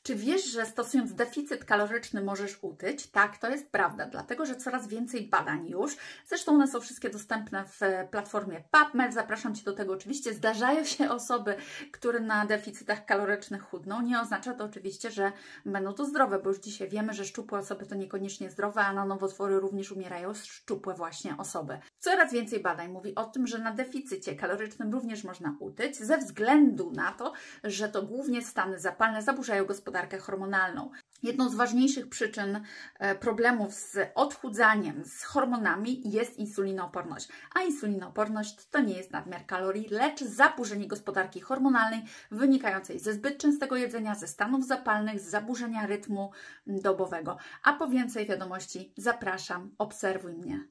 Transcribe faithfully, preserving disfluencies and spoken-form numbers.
Czy wiesz, że stosując deficyt kaloryczny możesz utyć? Tak, to jest prawda, dlatego że coraz więcej badań już, zresztą one są wszystkie dostępne w platformie PubMed, zapraszam Cię do tego oczywiście. Zdarzają się osoby, które na deficytach kalorycznych chudną. Nie oznacza to oczywiście, że będą to zdrowe, bo już dzisiaj wiemy, że szczupłe osoby to niekoniecznie zdrowe, a na nowotwory również umierają szczupłe właśnie osoby. Coraz więcej badań mówi o tym, że na deficycie kalorycznym również można utyć, ze względu na to, że to głównie stany zapalne zaburzają gospodarkę hormonalną. Jedną z ważniejszych przyczyn problemów z odchudzaniem, z hormonami jest insulinooporność. A insulinooporność to nie jest nadmiar kalorii, lecz zaburzenie gospodarki hormonalnej wynikającej ze zbyt częstego jedzenia, ze stanów zapalnych, z zaburzenia rytmu dobowego. A po więcej wiadomości zapraszam, obserwuj mnie.